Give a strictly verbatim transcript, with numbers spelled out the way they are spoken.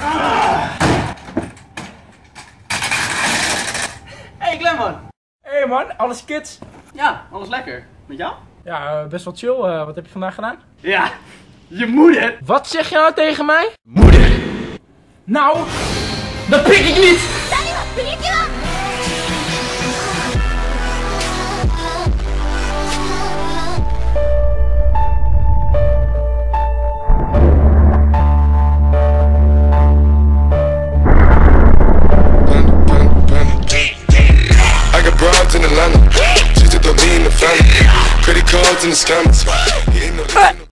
Hey Glenn man. Hey man, alles kids? Ja, alles lekker. Met jou? Ja, uh, best wel chill. Uh, wat heb je vandaag gedaan? Ja, je moeder. Wat zeg je nou tegen mij? Moeder. Nou, dat pik ik niet. In Atlanta, she took the lean in the family. Credit cards in the scammers.